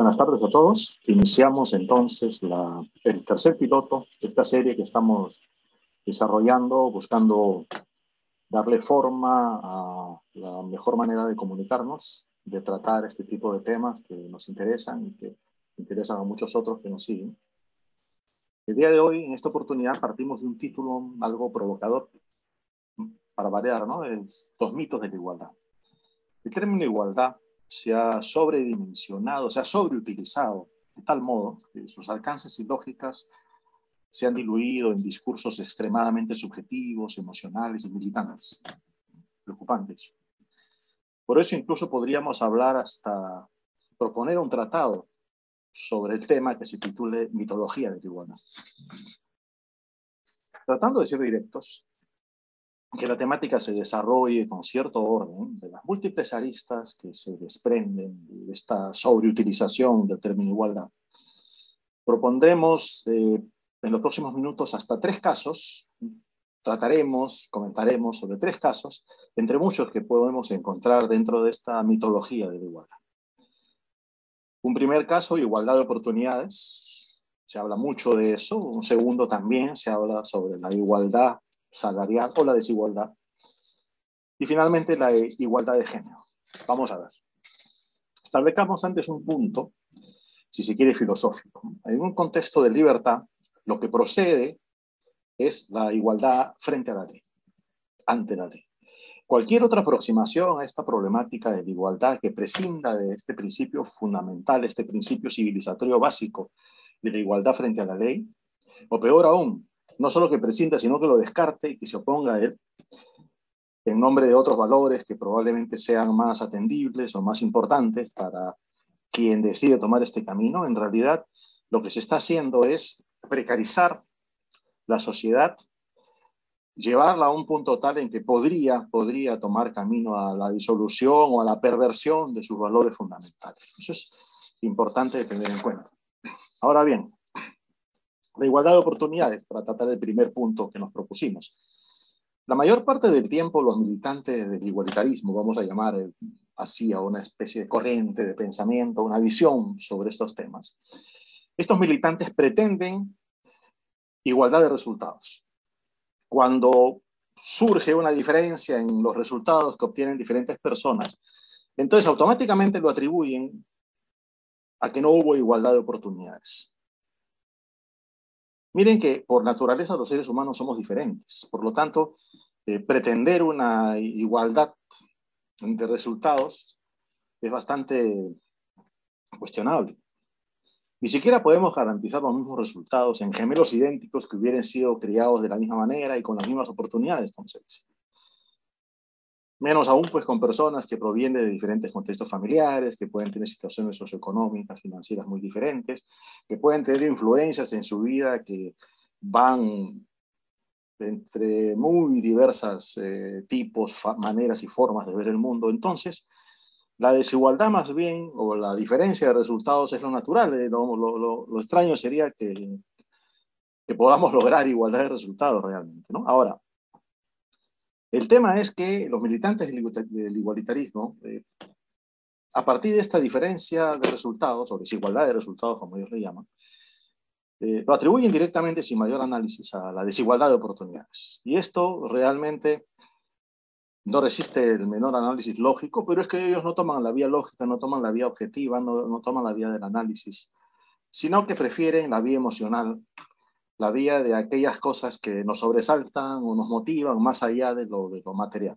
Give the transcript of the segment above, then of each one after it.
Buenas tardes a todos. Iniciamos entonces el tercer piloto de esta serie que estamos desarrollando, buscando darle forma a la mejor manera de comunicarnos, de tratar este tipo de temas que nos interesan y que interesan a muchos otros que nos siguen. El día de hoy, en esta oportunidad, partimos de un título algo provocador, para variar, ¿no? Es Los mitos de la igualdad. El término igualdad se ha sobredimensionado, se ha sobreutilizado de tal modo que sus alcances y lógicas se han diluido en discursos extremadamente subjetivos, emocionales y militantes. Preocupante eso. Por eso incluso podríamos hablar hasta proponer un tratado sobre el tema que se titule Mitología de la Igualdad. Tratando de ser directos, que la temática se desarrolle con cierto orden de las múltiples aristas que se desprenden de esta sobreutilización del término igualdad. Propondremos en los próximos minutos hasta 3 casos, comentaremos sobre 3 casos, entre muchos que podemos encontrar dentro de esta mitología de la igualdad. Un primer caso, igualdad de oportunidades, se habla mucho de eso. Un segundo también se habla sobre la igualdad salarial o la desigualdad. Y finalmente la igualdad de género. Vamos a ver. Establezcamos antes un punto, si se quiere, filosófico. En un contexto de libertad, lo que procede es la igualdad frente a la ley, ante la ley. Cualquier otra aproximación a esta problemática de la igualdad que prescinda de este principio fundamental, este principio civilizatorio básico de la igualdad frente a la ley, o peor aún, no solo que prescinda, sino que lo descarte y que se oponga a él, en nombre de otros valores que probablemente sean más atendibles o más importantes para quien decide tomar este camino, en realidad lo que se está haciendo es precarizar la sociedad, llevarla a un punto tal en que podría tomar camino a la disolución o a la perversión de sus valores fundamentales. Eso es importante de tener en cuenta. Ahora bien, la igualdad de oportunidades, para tratar el primer punto que nos propusimos. La mayor parte del tiempo los militantes del igualitarismo, vamos a llamar así a una especie de corriente de pensamiento, una visión sobre estos temas, estos militantes pretenden igualdad de resultados. Cuando surge una diferencia en los resultados que obtienen diferentes personas, entonces automáticamente lo atribuyen a que no hubo igualdad de oportunidades. Miren que por naturaleza los seres humanos somos diferentes, por lo tanto, pretender una igualdad de resultados es bastante cuestionable. Ni siquiera podemos garantizar los mismos resultados en gemelos idénticos que hubieran sido criados de la misma manera y con las mismas oportunidades, como se dice. Menos aún pues con personas que provienen de diferentes contextos familiares, que pueden tener situaciones socioeconómicas, financieras muy diferentes, que pueden tener influencias en su vida que van entre muy diversas tipos, maneras y formas de ver el mundo. Entonces, la desigualdad más bien, o la diferencia de resultados es lo natural. Lo extraño sería que podamos lograr igualdad de resultados realmente, ¿no? Ahora, el tema es que los militantes del igualitarismo, a partir de esta diferencia de resultados, o desigualdad de resultados, como ellos le llaman, lo atribuyen directamente, sin mayor análisis, a la desigualdad de oportunidades. Y esto realmente no resiste el menor análisis lógico, pero es que ellos no toman la vía lógica, no toman la vía objetiva, no toman la vía del análisis, sino que prefieren la vía emocional, la vía de aquellas cosas que nos sobresaltan o nos motivan más allá de lo material.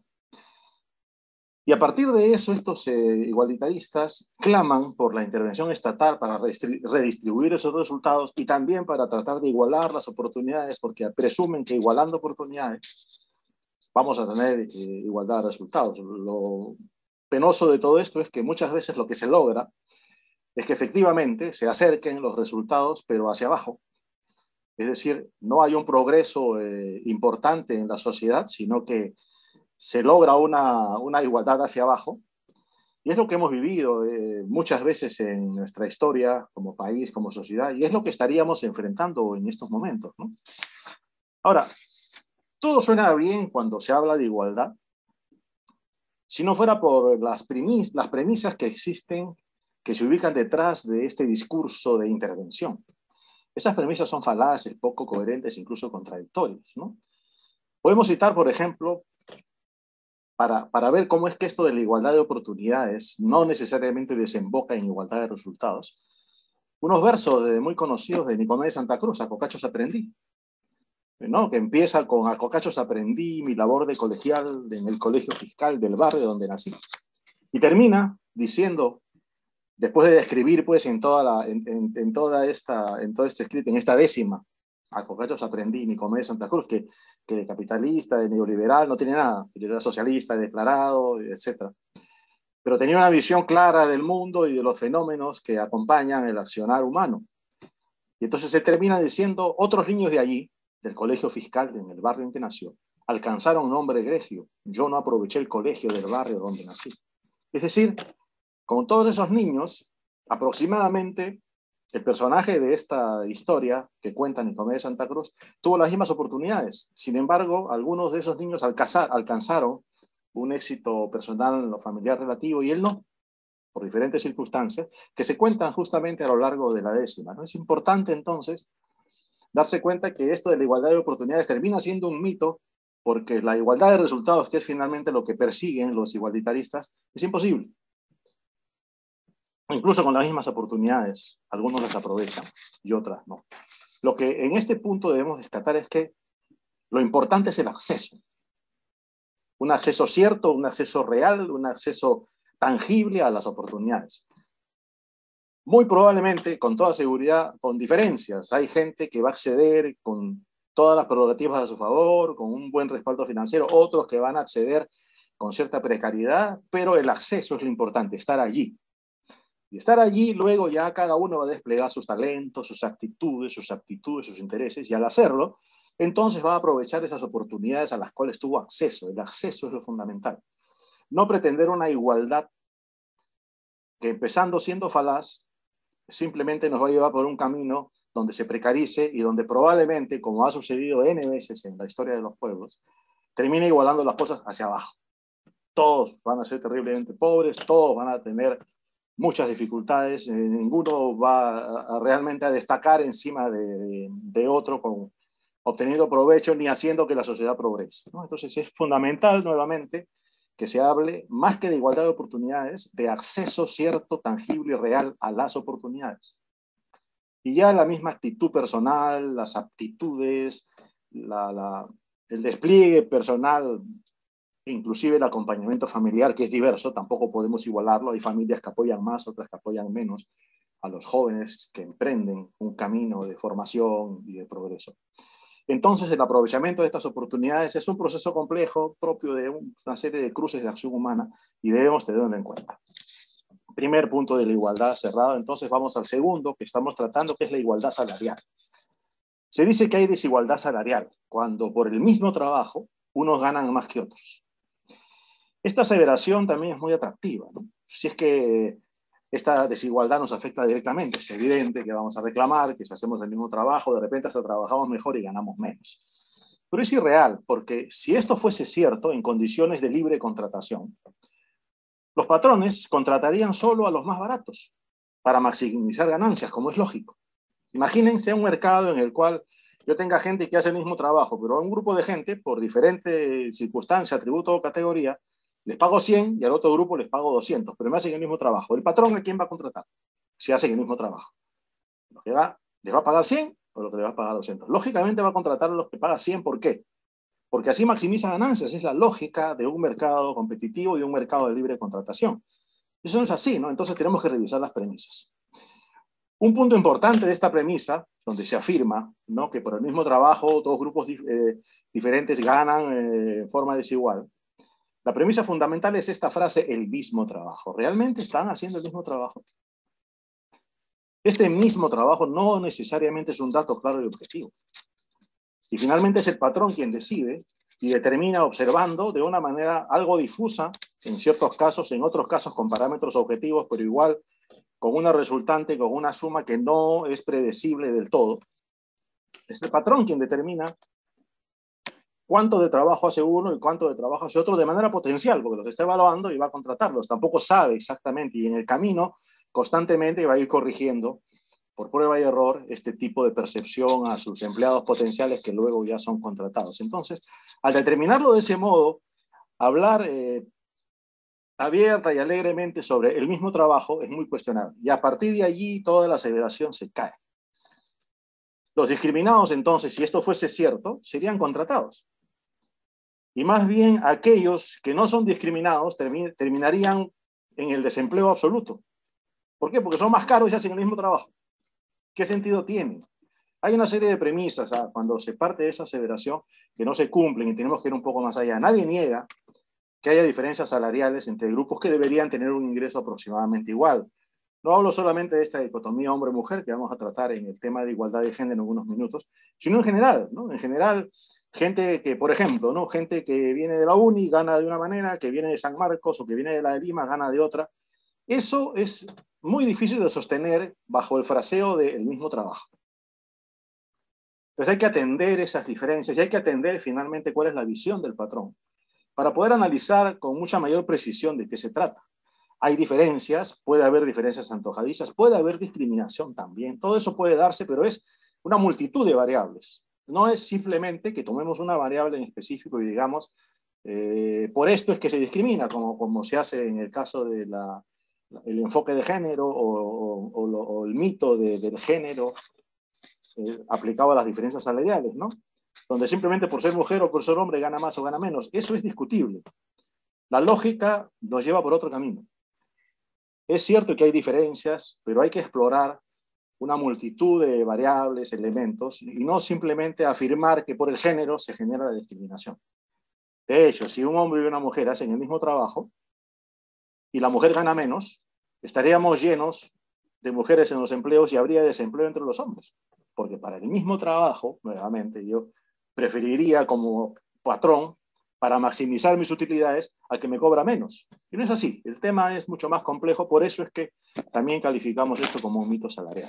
Y a partir de eso, estos igualitaristas claman por la intervención estatal para redistribuir esos resultados y también para tratar de igualar las oportunidades, porque presumen que igualando oportunidades vamos a tener igualdad de resultados. Lo penoso de todo esto es que muchas veces lo que se logra es que efectivamente se acerquen los resultados, pero hacia abajo. Es decir, no hay un progreso importante en la sociedad, sino que se logra una igualdad hacia abajo. Y es lo que hemos vivido muchas veces en nuestra historia como país, como sociedad, y es lo que estaríamos enfrentando en estos momentos, ¿no? Ahora, todo suena bien cuando se habla de igualdad, si no fuera por las premisas que existen que se ubican detrás de este discurso de intervención. Esas premisas son falaces, poco coherentes, incluso contradictorias, ¿no? Podemos citar, por ejemplo, para ver cómo es que esto de la igualdad de oportunidades no necesariamente desemboca en igualdad de resultados, unos versos muy conocidos de Nicomés de Santa Cruz, a cocachos aprendí, ¿no? Que empieza con a cocachos aprendí mi labor de colegial en el colegio fiscal del barrio donde nací. Y termina diciendo, después de describir pues en todo este escrito, en esta décima, a cocachos aprendí Nicomés de Santa Cruz, que de capitalista, de neoliberal, no tiene nada, era socialista, declarado, etc. Pero tenía una visión clara del mundo y de los fenómenos que acompañan el accionar humano. Y entonces se termina diciendo, otros niños de allí, del colegio fiscal en el barrio en que nació, alcanzaron nombre egregio. Yo no aproveché el colegio del barrio donde nací. Es decir, con todos esos niños, aproximadamente el personaje de esta historia que cuenta Nicomés de Santa Cruz tuvo las mismas oportunidades. Sin embargo, algunos de esos niños alcanzaron un éxito personal en lo familiar relativo y él no, por diferentes circunstancias, que se cuentan justamente a lo largo de la décima, ¿no? Es importante entonces darse cuenta que esto de la igualdad de oportunidades termina siendo un mito, porque la igualdad de resultados, que es finalmente lo que persiguen los igualitaristas, es imposible. Incluso con las mismas oportunidades, algunos las aprovechan y otras no. Lo que en este punto debemos descartar es que lo importante es el acceso. Un acceso cierto, un acceso real, un acceso tangible a las oportunidades. Muy probablemente, con toda seguridad, con diferencias. Hay gente que va a acceder con todas las prerrogativas a su favor, con un buen respaldo financiero, otros que van a acceder con cierta precariedad, pero el acceso es lo importante, estar allí. Y estar allí, luego ya cada uno va a desplegar sus talentos, sus actitudes, sus aptitudes, sus intereses, y al hacerlo, entonces va a aprovechar esas oportunidades a las cuales tuvo acceso. El acceso es lo fundamental. No pretender una igualdad que, empezando siendo falaz, simplemente nos va a llevar por un camino donde se precarice y donde probablemente, como ha sucedido N veces en la historia de los pueblos, termine igualando las cosas hacia abajo. Todos van a ser terriblemente pobres, todos van a tener muchas dificultades, ninguno va realmente a destacar encima de otro obteniendo provecho ni haciendo que la sociedad progrese, ¿no? Entonces es fundamental nuevamente que se hable, más que de igualdad de oportunidades, de acceso cierto, tangible y real a las oportunidades. Y ya la misma actitud personal, las aptitudes, el despliegue personal, inclusive el acompañamiento familiar, que es diverso, tampoco podemos igualarlo. Hay familias que apoyan más, otras que apoyan menos a los jóvenes que emprenden un camino de formación y de progreso. Entonces, el aprovechamiento de estas oportunidades es un proceso complejo propio de una serie de cruces de acción humana y debemos tenerlo en cuenta. Primer punto de la igualdad cerrado. Entonces vamos al segundo que estamos tratando, que es la igualdad salarial. Se dice que hay desigualdad salarial cuando por el mismo trabajo unos ganan más que otros. Esta aseveración también es muy atractiva, ¿no? Si es que esta desigualdad nos afecta directamente, es evidente que vamos a reclamar que si hacemos el mismo trabajo, de repente hasta trabajamos mejor y ganamos menos. Pero es irreal, porque si esto fuese cierto en condiciones de libre contratación, los patrones contratarían solo a los más baratos para maximizar ganancias, como es lógico. Imagínense un mercado en el cual yo tenga gente que hace el mismo trabajo, pero a un grupo de gente, por diferentes circunstancias, atributo o categoría, les pago 100 y al otro grupo les pago 200, pero me hacen el mismo trabajo. ¿El patrón a quién va a contratar? Si hacen el mismo trabajo. ¿Les va a pagar 100 o lo que le va a pagar 200? Lógicamente va a contratar a los que pagan 100, ¿por qué? Porque así maximiza ganancias, es la lógica de un mercado competitivo y un mercado de libre contratación. Eso no es así, ¿no? Entonces tenemos que revisar las premisas. Un punto importante de esta premisa, donde se afirma, ¿no?, que por el mismo trabajo dos grupos diferentes ganan de forma desigual, la premisa fundamental es esta frase, el mismo trabajo. ¿Realmente están haciendo el mismo trabajo? Este mismo trabajo no necesariamente es un dato claro y objetivo. Y finalmente es el patrón quien decide y determina observando de una manera algo difusa, en ciertos casos, en otros casos con parámetros objetivos, pero igual con una resultante, con una suma que no es predecible del todo. Es el patrón quien determina cuánto de trabajo hace uno y cuánto de trabajo hace otro de manera potencial, porque los está evaluando y va a contratarlos. Tampoco sabe exactamente, y en el camino constantemente va a ir corrigiendo por prueba y error este tipo de percepción a sus empleados potenciales que luego ya son contratados. Entonces, al determinarlo de ese modo, hablar abierta y alegremente sobre el mismo trabajo es muy cuestionable. Y a partir de allí toda la aseveración se cae. Los discriminados, entonces, si esto fuese cierto, serían contratados. Y más bien aquellos que no son discriminados terminarían en el desempleo absoluto. ¿Por qué? Porque son más caros y hacen el mismo trabajo. ¿Qué sentido tiene? Hay una serie de premisas cuando se parte de esa aseveración que no se cumplen y tenemos que ir un poco más allá. Nadie niega que haya diferencias salariales entre grupos que deberían tener un ingreso aproximadamente igual. No hablo solamente de esta dicotomía hombre-mujer que vamos a tratar en el tema de igualdad de género en unos minutos, sino en general, ¿no? En general, gente que, por ejemplo, ¿no? Gente que viene de la UNI gana de una manera, que viene de San Marcos o que viene de la de Lima gana de otra. Eso es muy difícil de sostener bajo el fraseo del mismo trabajo. Entonces hay que atender esas diferencias y hay que atender finalmente cuál es la visión del patrón para poder analizar con mucha mayor precisión de qué se trata. Hay diferencias, puede haber diferencias antojadizas, puede haber discriminación también, todo eso puede darse, pero es una multitud de variables. No es simplemente que tomemos una variable en específico y digamos, por esto es que se discrimina, como se hace en el caso de el enfoque de género o el mito del género aplicado a las diferencias salariales, ¿no? Donde simplemente por ser mujer o por ser hombre gana más o gana menos. Eso es discutible. La lógica nos lleva por otro camino. Es cierto que hay diferencias, pero hay que explorar una multitud de variables, elementos, y no simplemente afirmar que por el género se genera la discriminación. De hecho, si un hombre y una mujer hacen el mismo trabajo y la mujer gana menos, estaríamos llenos de mujeres en los empleos y habría desempleo entre los hombres. Porque para el mismo trabajo, nuevamente, yo preferiría como patrón, para maximizar mis utilidades, al que me cobra menos. Y no es así. El tema es mucho más complejo, por eso es que también calificamos esto como un mito salarial.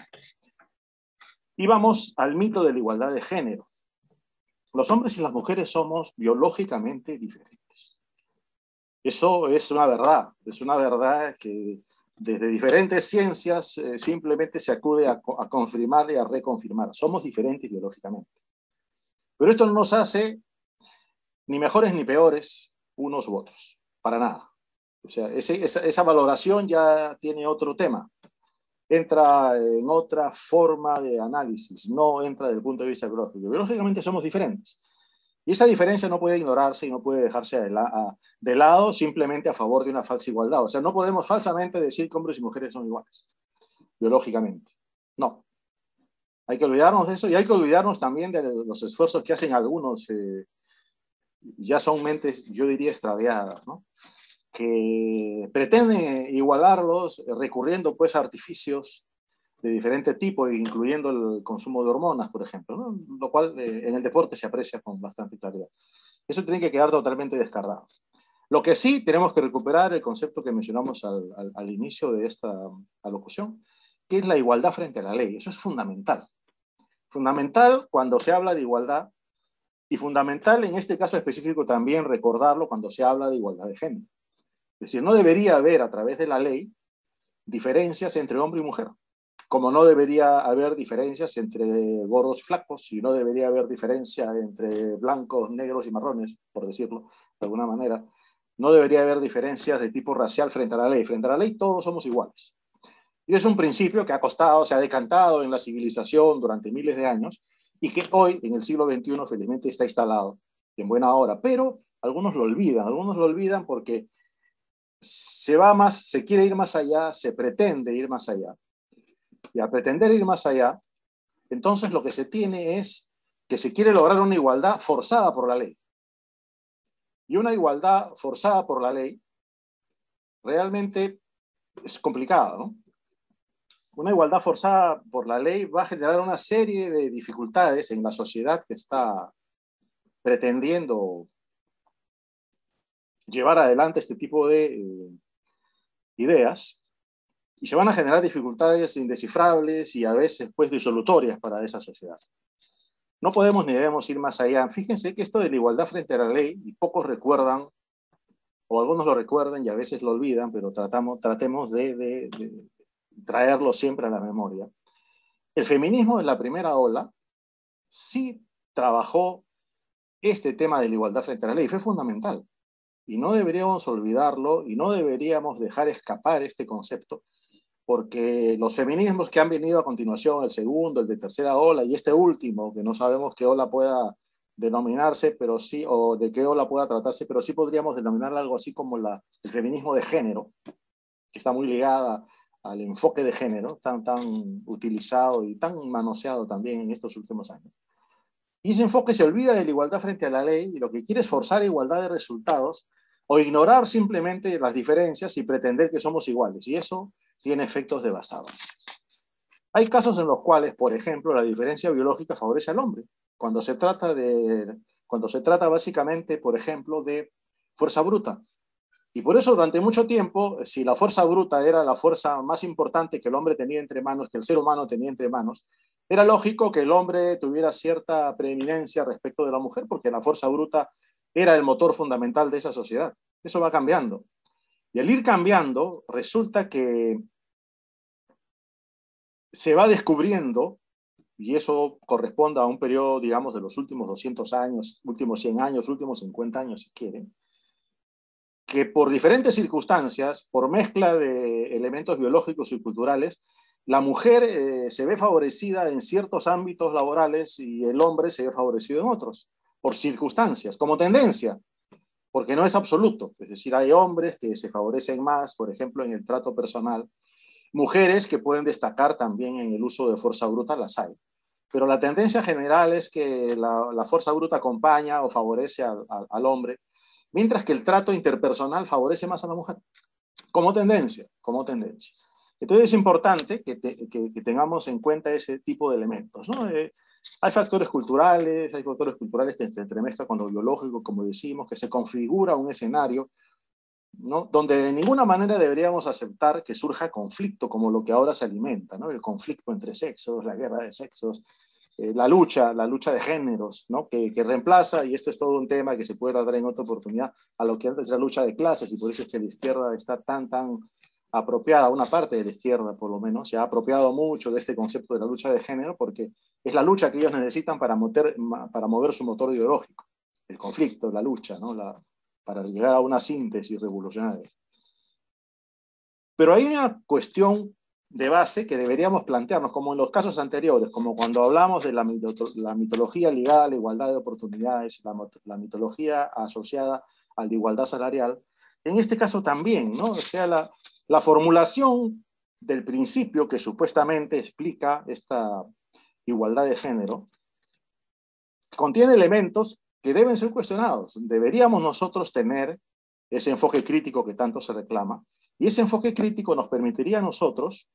Y vamos al mito de la igualdad de género. Los hombres y las mujeres somos biológicamente diferentes. Eso es una verdad que desde diferentes ciencias simplemente se acude a confirmar y a reconfirmar. Somos diferentes biológicamente. Pero esto no nos hace ni mejores ni peores unos u otros, para nada. O sea, esa valoración ya tiene otro tema. Entra en otra forma de análisis, no entra desde el punto de vista biológico. Biológicamente somos diferentes. Y esa diferencia no puede ignorarse y no puede dejarse de lado simplemente a favor de una falsa igualdad. O sea, no podemos falsamente decir que hombres y mujeres son iguales, biológicamente. No. Hay que olvidarnos de eso y hay que olvidarnos también de los esfuerzos que hacen algunos, ya son mentes, yo diría, extraviadas, ¿no? Que pretenden igualarlos recurriendo pues a artificios de diferente tipo, incluyendo el consumo de hormonas, por ejemplo, ¿no? Lo cual en el deporte se aprecia con bastante claridad. Eso tiene que quedar totalmente descartado. Lo que sí tenemos que recuperar el concepto que mencionamos al inicio de esta alocución, que es la igualdad frente a la ley. Eso es fundamental. Fundamental cuando se habla de igualdad y fundamental en este caso específico también recordarlo cuando se habla de igualdad de género. Es decir, no debería haber a través de la ley diferencias entre hombre y mujer, como no debería haber diferencias entre gordos y flacos, y no debería haber diferencia entre blancos, negros y marrones, por decirlo de alguna manera. No debería haber diferencias de tipo racial frente a la ley. Frente a la ley todos somos iguales. Y es un principio que ha costado, se ha decantado en la civilización durante miles de años y que hoy, en el siglo XXI, felizmente está instalado en buena hora. Pero algunos lo olvidan porque se quiere ir más allá, se pretende ir más allá. Y al pretender ir más allá, entonces lo que se tiene es que se quiere lograr una igualdad forzada por la ley. Y una igualdad forzada por la ley realmente es complicada, ¿no? Una igualdad forzada por la ley va a generar una serie de dificultades en la sociedad que está pretendiendo llevar adelante este tipo de ideas, y se van a generar dificultades indescifrables y a veces pues disolutorias para esa sociedad. No podemos ni debemos ir más allá. Fíjense que esto de la igualdad frente a la ley, y pocos recuerdan, o algunos lo recuerdan y a veces lo olvidan, pero tratemos de traerlo siempre a la memoria, el feminismo de la primera ola sí trabajó este tema de la igualdad frente a la ley, fue fundamental. Y no deberíamos olvidarlo y no deberíamos dejar escapar este concepto, porque los feminismos que han venido a continuación, el segundo, el de tercera ola y este último, que no sabemos qué ola pueda denominarse, pero sí, o de qué ola pueda tratarse, pero sí podríamos denominarla algo así como el feminismo de género, que está muy ligada al enfoque de género, tan utilizado y tan manoseado también en estos últimos años. Y ese enfoque se olvida de la igualdad frente a la ley y lo que quiere es forzar igualdad de resultados o ignorar simplemente las diferencias y pretender que somos iguales. Y eso tiene efectos devastadores. Hay casos en los cuales, por ejemplo, la diferencia biológica favorece al hombre. Cuando se trata básicamente, por ejemplo, de fuerza bruta. Y por eso durante mucho tiempo, si la fuerza bruta era la fuerza más importante que el hombre tenía entre manos, que el ser humano tenía entre manos, era lógico que el hombre tuviera cierta preeminencia respecto de la mujer, porque la fuerza bruta era el motor fundamental de esa sociedad. Eso va cambiando. Y al ir cambiando, resulta que se va descubriendo, y eso corresponde a un periodo, digamos, de los últimos 200 años, últimos 100 años, últimos 50 años, si quieren, que por diferentes circunstancias, por mezcla de elementos biológicos y culturales, la mujer se ve favorecida en ciertos ámbitos laborales y el hombre se ve favorecido en otros, por circunstancias, como tendencia, porque no es absoluto. Es decir, hay hombres que se favorecen más, por ejemplo, en el trato personal, mujeres que pueden destacar también en el uso de fuerza bruta, las hay. Pero la tendencia general es que la fuerza bruta acompaña o favorece al hombre, mientras que el trato interpersonal favorece más a la mujer, como tendencia, como tendencia. Entonces es importante que tengamos en cuenta ese tipo de elementos, ¿no? Hay factores culturales que se entremezclan con lo biológico, como decimos, que se configura un escenario, ¿no? Donde de ninguna manera deberíamos aceptar que surja conflicto, como lo que ahora se alimenta, ¿no? El conflicto entre sexos, la guerra de sexos, la lucha de géneros, ¿no? que reemplaza, y esto es todo un tema que se puede tratar en otra oportunidad, a lo que antes era lucha de clases, y por eso es que la izquierda está tan apropiada, una parte de la izquierda por lo menos, se ha apropiado mucho de este concepto de la lucha de género, porque es la lucha que ellos necesitan para mover su motor ideológico, el conflicto, la lucha, ¿no? Para llegar a una síntesis revolucionaria. Pero hay una cuestión de base que deberíamos plantearnos, como en los casos anteriores, como cuando hablamos de la mitología ligada a la igualdad de oportunidades, la mitología asociada a la igualdad salarial, en este caso también, ¿no? O sea, la formulación del principio que supuestamente explica esta igualdad de género contiene elementos que deben ser cuestionados. Deberíamos nosotros tener ese enfoque crítico que tanto se reclama, y ese enfoque crítico nos permitiría a nosotros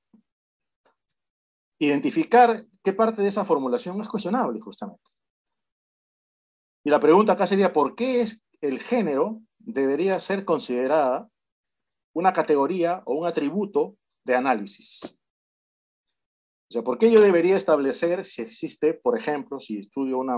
identificar qué parte de esa formulación es cuestionable, justamente. Y la pregunta acá sería, ¿por qué el género debería ser considerada una categoría o un atributo de análisis? O sea, ¿por qué yo debería establecer si existe, por ejemplo, si estudio una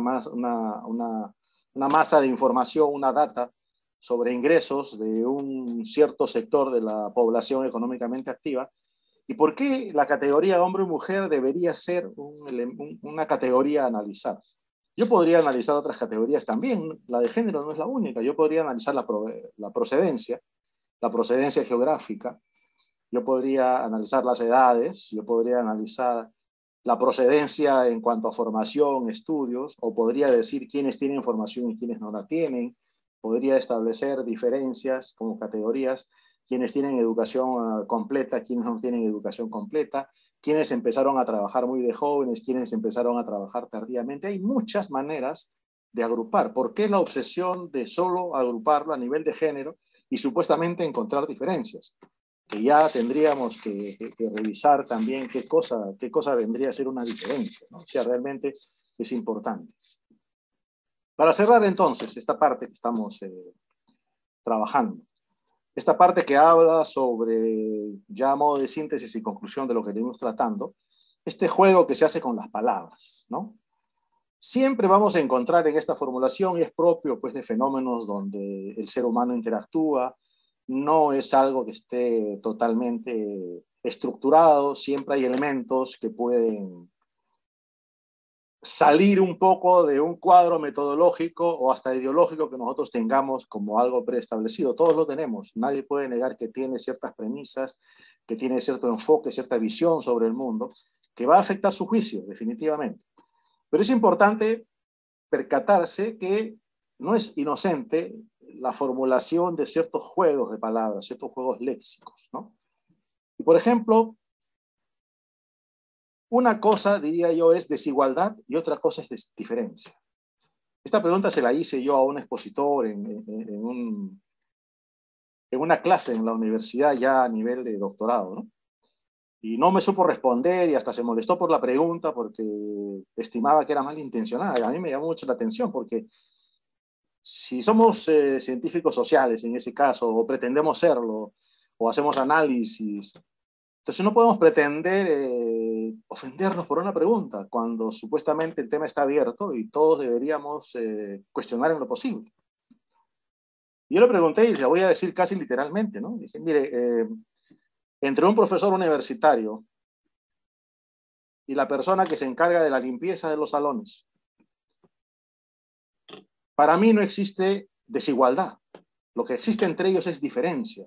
masa de información, una data sobre ingresos de un cierto sector de la población económicamente activa, y por qué la categoría hombre y mujer debería ser una categoría a analizar? Yo podría analizar otras categorías también, la de género no es la única, yo podría analizar la procedencia geográfica, yo podría analizar las edades, yo podría analizar la procedencia en cuanto a formación, estudios, o podría decir quiénes tienen formación y quiénes no la tienen, podría establecer diferencias como categorías, quienes tienen educación completa, quienes no tienen educación completa, quienes empezaron a trabajar muy de jóvenes, quienes empezaron a trabajar tardíamente. Hay muchas maneras de agrupar. ¿Por qué la obsesión de solo agruparlo a nivel de género y supuestamente encontrar diferencias? Que ya tendríamos que revisar también qué cosa vendría a ser una diferencia, ¿no? O sea, realmente es importante. Para cerrar entonces esta parte que estamos trabajando, esta parte que habla sobre, ya a modo de síntesis y conclusión de lo que venimos tratando, este juego que se hace con las palabras, ¿no? Siempre vamos a encontrar en esta formulación, y es propio pues, de fenómenos donde el ser humano interactúa, no es algo que esté totalmente estructurado, siempre hay elementos que pueden salir un poco de un cuadro metodológico o hasta ideológico que nosotros tengamos como algo preestablecido. Todos lo tenemos. Nadie puede negar que tiene ciertas premisas, que tiene cierto enfoque, cierta visión sobre el mundo, que va a afectar su juicio, definitivamente. Pero es importante percatarse que no es inocente la formulación de ciertos juegos de palabras, ciertos juegos léxicos, ¿no? Y por ejemplo, una cosa, diría yo, es desigualdad y otra cosa es diferencia. Esta pregunta se la hice yo a un expositor en una clase en la universidad ya a nivel de doctorado, ¿no? Y no me supo responder y hasta se molestó por la pregunta porque estimaba que era malintencionada. A mí me llamó mucho la atención porque si somos científicos sociales en ese caso, o pretendemos serlo, o hacemos análisis, entonces no podemos pretender ofendernos por una pregunta, cuando supuestamente el tema está abierto y todos deberíamos cuestionar en lo posible. Y yo le pregunté, y le voy a decir casi literalmente, ¿no? Dije, mire, entre un profesor universitario y la persona que se encarga de la limpieza de los salones, para mí no existe desigualdad. Lo que existe entre ellos es diferencia.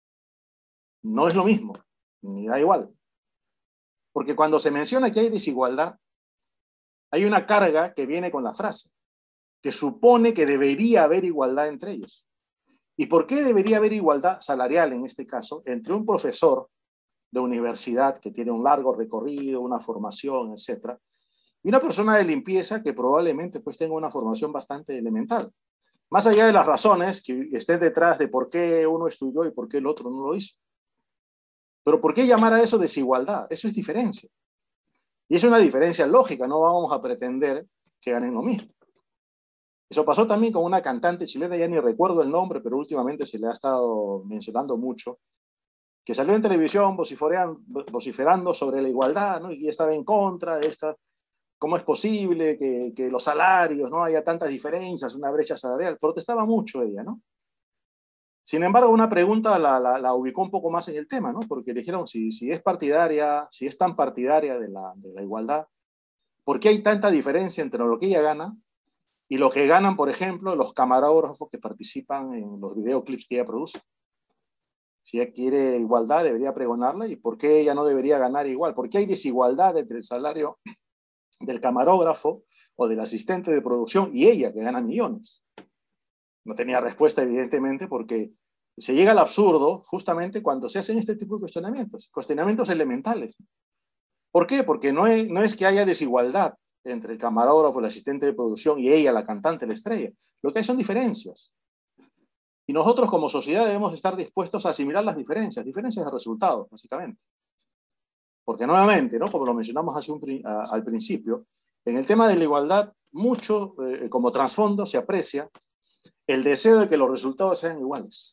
No es lo mismo, ni da igual. Porque cuando se menciona que hay desigualdad, hay una carga que viene con la frase, que supone que debería haber igualdad entre ellos. ¿Y por qué debería haber igualdad salarial, en este caso, entre un profesor de universidad que tiene un largo recorrido, una formación, etcétera, y una persona de limpieza que probablemente pues tenga una formación bastante elemental? Más allá de las razones que estén detrás de por qué uno estudió y por qué el otro no lo hizo. Pero ¿por qué llamar a eso desigualdad? Eso es diferencia. Y es una diferencia lógica, no vamos a pretender que ganen lo mismo. Eso pasó también con una cantante chilena, ya ni recuerdo el nombre, pero últimamente se le ha estado mencionando mucho, que salió en televisión vociferando sobre la igualdad, ¿no? Y estaba en contra de esta, cómo es posible que los salarios no haya tantas diferencias, una brecha salarial. Protestaba mucho ella, ¿no? Sin embargo, una pregunta la ubicó un poco más en el tema, ¿no? Porque le dijeron, si es partidaria, si es tan partidaria de la igualdad, ¿por qué hay tanta diferencia entre lo que ella gana y lo que ganan, por ejemplo, los camarógrafos que participan en los videoclips que ella produce? Si ella quiere igualdad, debería pregonarla. ¿Y por qué ella no debería ganar igual? ¿Por qué hay desigualdad entre el salario del camarógrafo o del asistente de producción y ella, que gana millones? No tenía respuesta, evidentemente, porque se llega al absurdo justamente cuando se hacen este tipo de cuestionamientos elementales. ¿Por qué? Porque no es que haya desigualdad entre el camarógrafo, el asistente de producción y ella, la cantante, la estrella. Lo que hay son diferencias. Y nosotros como sociedad debemos estar dispuestos a asimilar las diferencias de resultados, básicamente. Porque nuevamente, ¿no? Como lo mencionamos al principio, en el tema de la igualdad, mucho como trasfondo se aprecia el deseo de que los resultados sean iguales.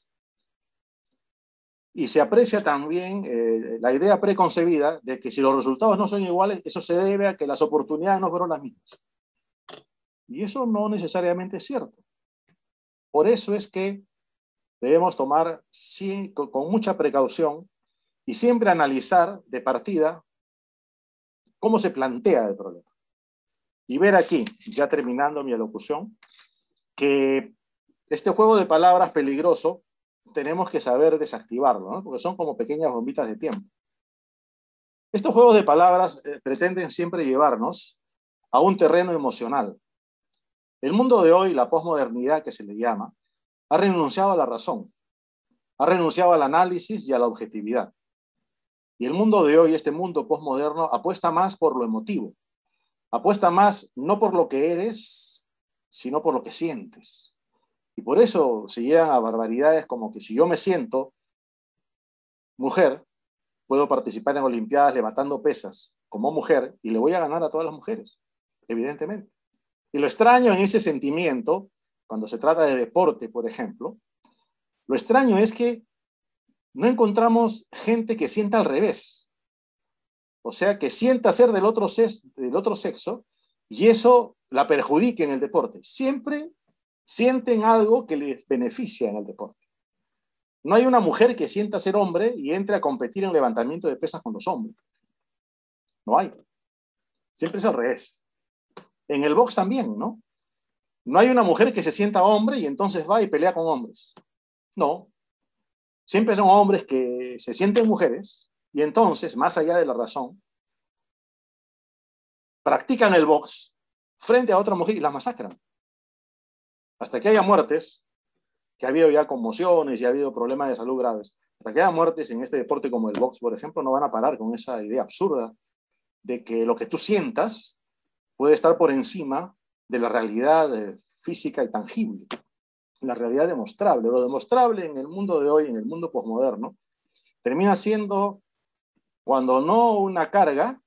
Y se aprecia también la idea preconcebida de que si los resultados no son iguales, eso se debe a que las oportunidades no fueron las mismas. Y eso no necesariamente es cierto. Por eso es que debemos tomar con mucha precaución y siempre analizar de partida cómo se plantea el problema. Y ver aquí, ya terminando mi alocución, que este juego de palabras peligroso tenemos que saber desactivarlo, ¿no? Porque son como pequeñas bombitas de tiempo. Estos juegos de palabras pretenden siempre llevarnos a un terreno emocional. El mundo de hoy, la posmodernidad que se le llama, ha renunciado a la razón, ha renunciado al análisis y a la objetividad. Y el mundo de hoy, este mundo posmoderno, apuesta más por lo emotivo, apuesta más no por lo que eres, sino por lo que sientes. Y por eso se llegan a barbaridades como que si yo me siento mujer, puedo participar en Olimpiadas levantando pesas como mujer y le voy a ganar a todas las mujeres, evidentemente. Y lo extraño en ese sentimiento, cuando se trata de deporte, por ejemplo, lo extraño es que no encontramos gente que sienta al revés. O sea, que sienta ser del otro sexo y eso la perjudique en el deporte. Siempre sienten algo que les beneficia en el deporte. No hay una mujer que sienta ser hombre y entre a competir en levantamiento de pesas con los hombres. No hay. Siempre es al revés. En el box también, ¿no? No hay una mujer que se sienta hombre y entonces va y pelea con hombres. No. Siempre son hombres que se sienten mujeres y entonces, más allá de la razón, practican el box frente a otra mujer y la masacran. Hasta que haya muertes, que ha habido ya conmociones y ha habido problemas de salud graves, hasta que haya muertes en este deporte como el box, por ejemplo, no van a parar con esa idea absurda de que lo que tú sientas puede estar por encima de la realidad física y tangible, la realidad demostrable. Lo demostrable en el mundo de hoy, en el mundo posmoderno, termina siendo, cuando no una carga,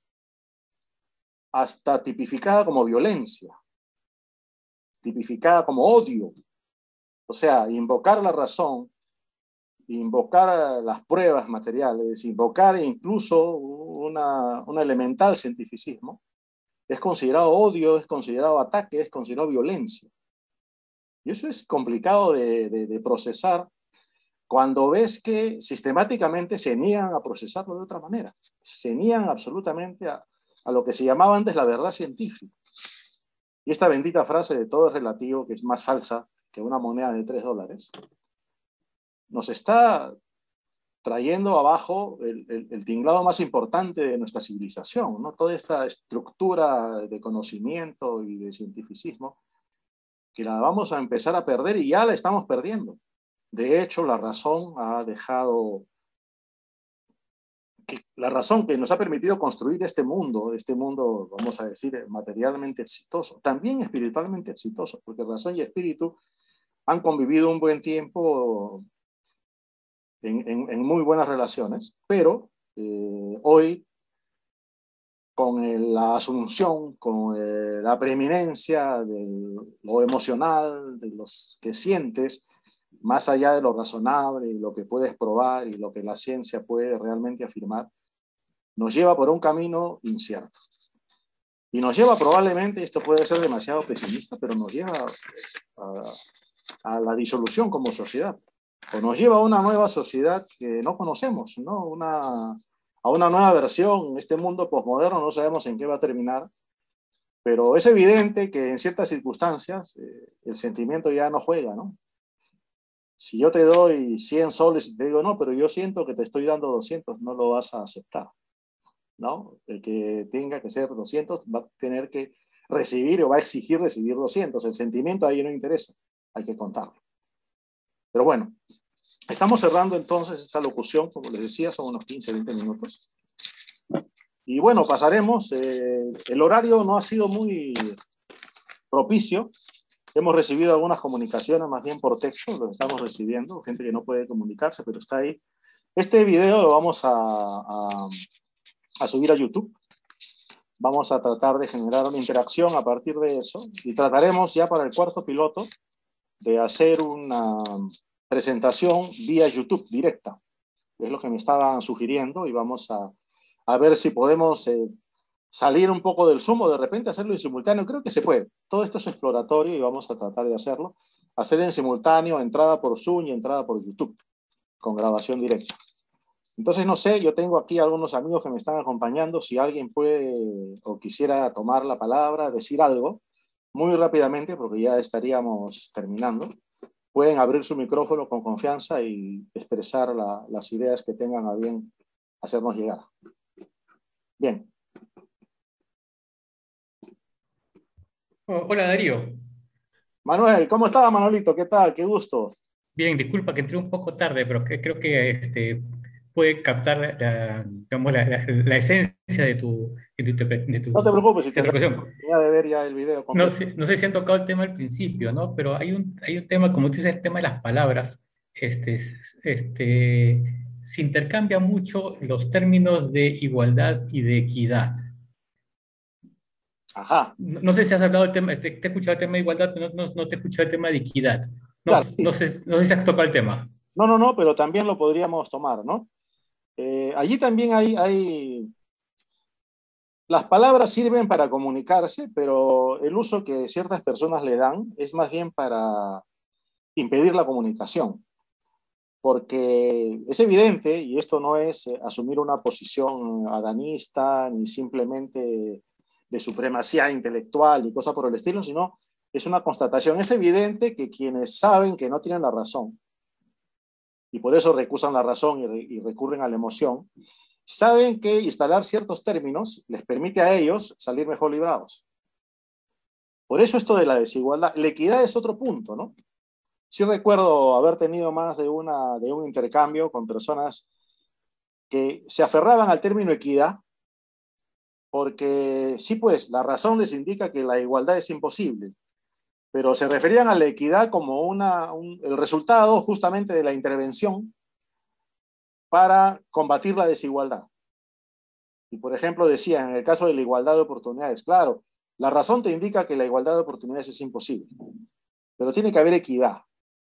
hasta tipificada como violencia, tipificada como odio. O sea, invocar la razón, invocar las pruebas materiales, invocar incluso un elemental cientificismo, es considerado odio, es considerado ataque, es considerado violencia. Y eso es complicado de procesar cuando ves que sistemáticamente se niegan a procesarlo de otra manera. Se niegan absolutamente a lo que se llamaba antes la verdad científica. Y esta bendita frase de todo es relativo, que es más falsa que una moneda de $3, nos está trayendo abajo el tinglado más importante de nuestra civilización, ¿no? Toda esta estructura de conocimiento y de cientificismo, que la vamos a empezar a perder y ya la estamos perdiendo. De hecho, la razón ha dejado... La razón que nos ha permitido construir este mundo, vamos a decir, materialmente exitoso, también espiritualmente exitoso, porque razón y espíritu han convivido un buen tiempo en muy buenas relaciones, pero hoy, con la asunción, con la preeminencia de lo emocional, de los que sientes, más allá de lo razonable y lo que puedes probar y lo que la ciencia puede realmente afirmar, nos lleva por un camino incierto. Y nos lleva probablemente, esto puede ser demasiado pesimista, pero nos lleva a la disolución como sociedad. O nos lleva a una nueva sociedad que no conocemos, ¿no? A una nueva versión. Este mundo posmoderno no sabemos en qué va a terminar, pero es evidente que en ciertas circunstancias el sentimiento ya no juega, ¿no? Si yo te doy 100 soles y te digo, no, pero yo siento que te estoy dando 200, no lo vas a aceptar, ¿no? El que tenga que ser 200 va a tener que recibir o va a exigir recibir 200. El sentimiento ahí no interesa, hay que contarlo. Pero bueno, estamos cerrando entonces esta locución, como les decía, son unos 15, 20 minutos. Y bueno, pasaremos. El horario no ha sido muy propicio. Hemos recibido algunas comunicaciones, más bien por texto, lo estamos recibiendo, gente que no puede comunicarse, pero está ahí. Este video lo vamos a subir a YouTube. Vamos a tratar de generar una interacción a partir de eso y trataremos ya para el cuarto piloto de hacer una presentación vía YouTube directa. Es lo que me estaban sugiriendo y vamos a ver si podemos salir un poco del Zoom o de repente hacerlo en simultáneo. Creo que se puede. Todo esto es exploratorio y vamos a tratar de hacerlo. Hacer en simultáneo, entrada por Zoom y entrada por YouTube, con grabación directa. Entonces, no sé, yo tengo aquí algunos amigos que me están acompañando. Si alguien puede o quisiera tomar la palabra, decir algo, muy rápidamente, porque ya estaríamos terminando. Pueden abrir su micrófono con confianza y expresar las ideas que tengan a bien hacernos llegar. Bien. Hola Darío. Manuel, ¿cómo estás, Manolito? ¿Qué tal? Qué gusto. Bien, disculpa que entré un poco tarde, pero creo que puede captar digamos, la esencia No te preocupes si de tu tendrás la expresión. oportunidad de ver ya el video completo. No sé si han tocado el tema al principio, ¿no? Pero hay un tema, como tú dices, el tema de las palabras. Se intercambian mucho los términos de igualdad y de equidad. Ajá, No sé si has hablado del tema, te he escuchado el tema de igualdad, pero no te he escuchado el tema de equidad. claro, sí. No sé si has tocado el tema. No, pero también lo podríamos tomar, ¿no? Allí también las palabras sirven para comunicarse, pero el uso que ciertas personas le dan es más bien para impedir la comunicación. porque es evidente, y esto no es asumir una posición adanista, ni simplemente de supremacía intelectual y cosas por el estilo, sino es una constatación. Es evidente que quienes saben que no tienen la razón, y por eso recusan la razón y recurren a la emoción, saben que instalar ciertos términos les permite a ellos salir mejor librados. Por eso esto de la desigualdad, la equidad es otro punto, ¿no? Sí recuerdo haber tenido más de un intercambio con personas que se aferraban al término equidad porque sí, pues, la razón les indica que la igualdad es imposible, pero se referían a la equidad como el resultado justamente de la intervención para combatir la desigualdad. Y, por ejemplo, decían, en el caso de la igualdad de oportunidades, claro, la razón te indica que la igualdad de oportunidades es imposible, pero tiene que haber equidad.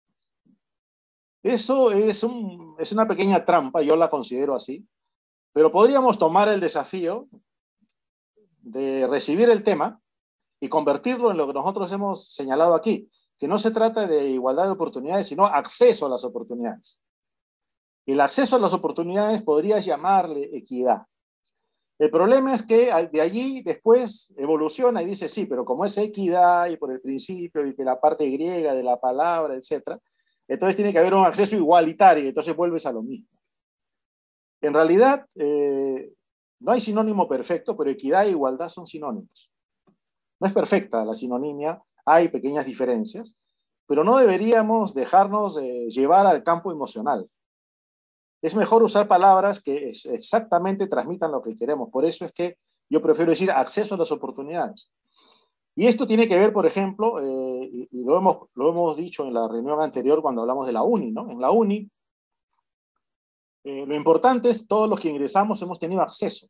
Eso es una pequeña trampa, yo la considero así, pero podríamos tomar el desafío de recibir el tema y convertirlo en lo que nosotros hemos señalado aquí, que no se trata de igualdad de oportunidades, sino acceso a las oportunidades. El acceso a las oportunidades podrías llamarle equidad. El problema es que de allí después evoluciona y dice, sí, pero como es equidad y por el principio y que la parte griega de la palabra, etc., entonces tiene que haber un acceso igualitario, entonces vuelves a lo mismo. En realidad, no hay sinónimo perfecto, pero equidad e igualdad son sinónimos. No es perfecta la sinonimia, hay pequeñas diferencias, pero no deberíamos dejarnos llevar al campo emocional. Es mejor usar palabras que exactamente transmitan lo que queremos. Por eso es que yo prefiero decir acceso a las oportunidades. Y esto tiene que ver, por ejemplo, y lo hemos dicho en la reunión anterior cuando hablamos de la UNI, ¿no? En la UNI, lo importante es todos los que ingresamos hemos tenido acceso.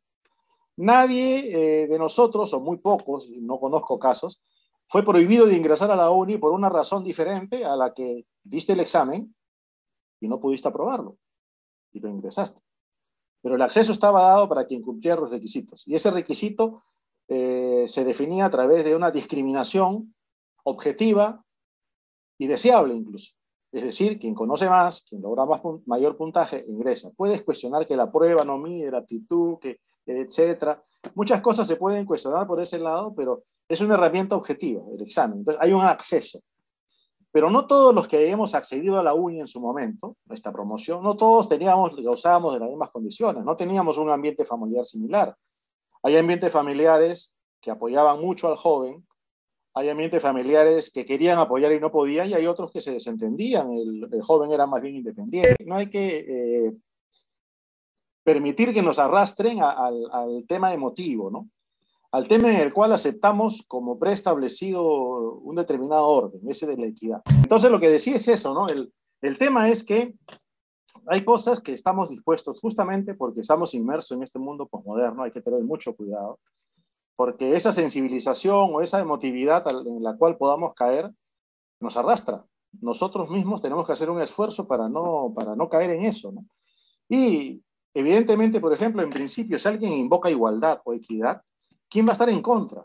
Nadie de nosotros, o muy pocos, no conozco casos, fue prohibido de ingresar a la UNI por una razón diferente a la que diste el examen y no pudiste aprobarlo y lo ingresaste. Pero el acceso estaba dado para quien cumplía los requisitos. Y ese requisito se definía a través de una discriminación objetiva y deseable incluso. Es decir, quien conoce más, quien logra mayor puntaje, ingresa. Puedes cuestionar que la prueba no mide la aptitud, etcétera. Muchas cosas se pueden cuestionar por ese lado, pero es una herramienta objetiva, el examen. Entonces hay un acceso. Pero no todos los que hemos accedido a la UNI en su momento, esta promoción, no todos gozábamos de las mismas condiciones, no teníamos un ambiente familiar similar. Hay ambientes familiares que apoyaban mucho al joven, hay ambientes familiares que querían apoyar y no podían, y hay otros que se desentendían, el joven era más bien independiente. No hay que permitir que nos arrastren al tema emotivo, ¿no? Al tema en el cual aceptamos como preestablecido un determinado orden, ese de la equidad. Entonces lo que decía es eso, ¿no? El tema es que hay cosas que estamos dispuestos, justamente porque estamos inmersos en este mundo posmoderno, hay que tener mucho cuidado, porque esa sensibilización o esa emotividad en la cual podamos caer nos arrastra. Nosotros mismos tenemos que hacer un esfuerzo para no caer en eso, ¿no? Y evidentemente, por ejemplo, en principio, si alguien invoca igualdad o equidad, ¿quién va a estar en contra?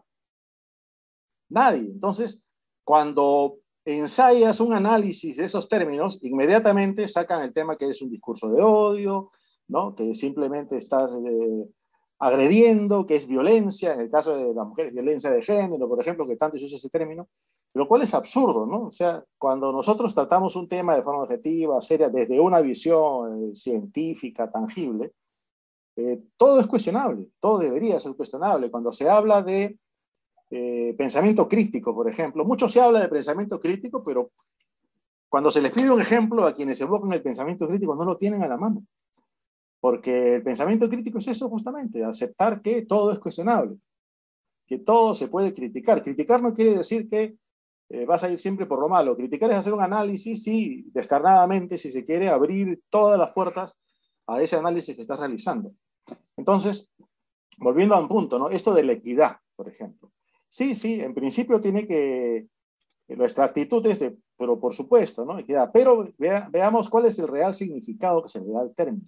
Nadie. Entonces, cuando ensayas un análisis de esos términos, inmediatamente sacan el tema que es un discurso de odio, ¿no? Que simplemente estás agrediendo, que es violencia, en el caso de las mujeres, violencia de género, por ejemplo, que tanto se usa ese término, lo cual es absurdo, ¿no? O sea, cuando nosotros tratamos un tema de forma objetiva, seria, desde una visión científica, tangible, todo es cuestionable, todo debería ser cuestionable. Cuando se habla de pensamiento crítico, por ejemplo, mucho se habla de pensamiento crítico, pero cuando se les pide un ejemplo a quienes evocan el pensamiento crítico no lo tienen a la mano. Porque el pensamiento crítico es eso justamente, aceptar que todo es cuestionable, que todo se puede criticar. Criticar no quiere decir que vas a ir siempre por lo malo. Criticar es hacer un análisis y descarnadamente, si se quiere, abrir todas las puertas a ese análisis que estás realizando. Entonces, volviendo a un punto, ¿no? Esto de la equidad, por ejemplo. Sí, en principio tiene que, nuestra actitud es de, pero por supuesto, ¿no? Equidad. Pero veamos cuál es el real significado que se le da al término.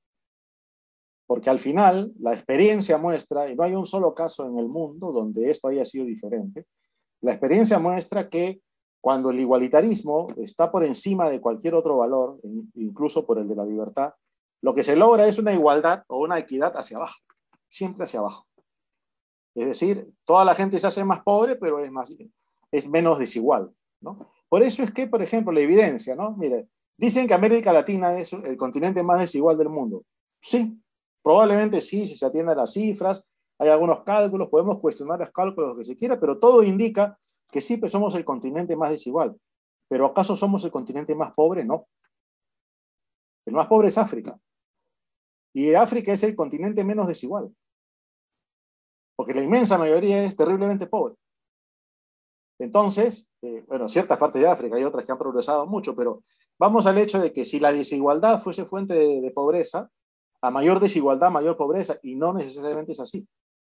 Porque al final, la experiencia muestra, y no hay un solo caso en el mundo donde esto haya sido diferente, la experiencia muestra que cuando el igualitarismo está por encima de cualquier otro valor, incluso por el de la libertad, lo que se logra es una igualdad o una equidad hacia abajo, siempre hacia abajo. Es decir, toda la gente se hace más pobre, pero es menos desigual, ¿no? Por eso es que, por ejemplo, la evidencia, ¿no? Mire, dicen que América Latina es el continente más desigual del mundo. Sí, probablemente sí, si se atiende a las cifras, hay algunos cálculos, podemos cuestionar los cálculos, lo que se quiera, pero todo indica que sí, pues somos el continente más desigual. ¿Pero acaso somos el continente más pobre? No. El más pobre es África. Y África es el continente menos desigual. Porque la inmensa mayoría es terriblemente pobre. Entonces, bueno, ciertas partes de África, hay otras que han progresado mucho, pero vamos al hecho de que si la desigualdad fuese fuente de pobreza, a mayor desigualdad, mayor pobreza, y no necesariamente es así.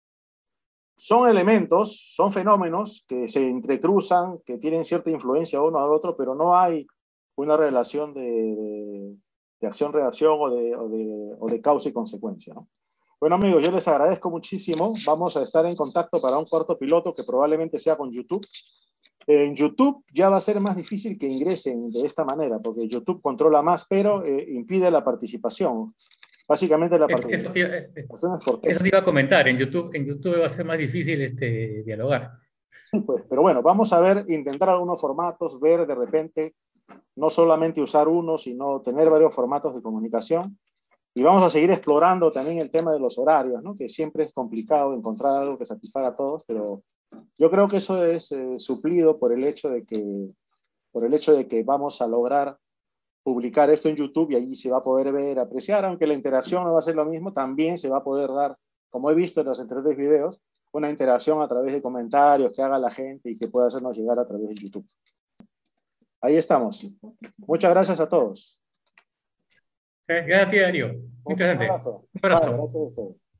Son elementos, son fenómenos que se entrecruzan, que tienen cierta influencia uno al otro, pero no hay una relación de acción-reacción o de causa y consecuencia, ¿no? Bueno, amigos, yo les agradezco muchísimo. Vamos a estar en contacto para un cuarto piloto que probablemente sea con YouTube. En YouTube ya va a ser más difícil que ingresen de esta manera, porque YouTube controla más, pero impide la participación. Básicamente la participación es por eso texto. te iba a comentar. En YouTube va a ser más difícil dialogar. Sí, pues, pero bueno, vamos a ver, intentar algunos formatos, ver de repente, no solamente usar uno, sino tener varios formatos de comunicación. Y vamos a seguir explorando también el tema de los horarios, ¿no? Que siempre es complicado encontrar algo que satisfaga a todos, pero yo creo que eso es suplido por el hecho de que vamos a lograr publicar esto en YouTube y allí se va a poder ver, apreciar, aunque la interacción no va a ser lo mismo, también se va a poder dar, como he visto en los anteriores videos, una interacción a través de comentarios que haga la gente y que pueda hacernos llegar a través de YouTube. Ahí estamos. Muchas gracias a todos. Gracias, Darío. Un Interesante. abrazo. Un Chao, abrazo. gracias a ustedes.